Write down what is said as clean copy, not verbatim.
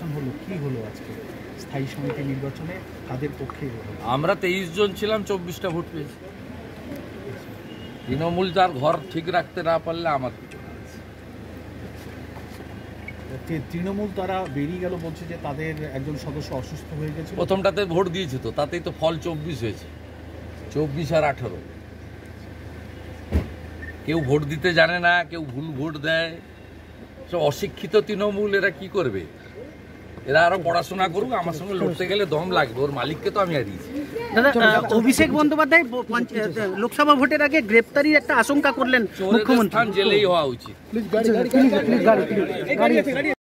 নির্বাচন হলো, কি হলো আজকে স্থায়ী সমিতি নির্বাচনে কাদের পক্ষে? আমরা 23 জন ছিলাম, 24টা ভোট পেয়েছি। তৃণমূল তার ঘর ঠিক রাখতে না পারলে আমার কিছু না। তৃণমূল তারা বেরিয়ে গেল, বলছে যে তাদের একজন সদস্য অসুস্থ হয়ে গেছে। প্রথমটাতে ভোট দিয়েছে তো, তাতেই তো ফল 24 হয়েছে, 24 আর 18। কেউ ভোট দিতে জানে না, কেউ ভুল ভোট দেয়, সব অশিক্ষিত তৃণমূল। এরা কি করবে? এরা আরো পড়াশোনা করুক, আমার সঙ্গে লড়তে গেলে দম লাগবে। ওর মালিককে তো আমি হারিয়েছি। দাদা, অভিষেক বন্দ্যোপাধ্যায় লোকসভা ভোটের আগে গ্রেপ্তারির একটা আশঙ্কা করলেন মুখ্যমন্ত্রী। জেলেই হওয়া উচিত।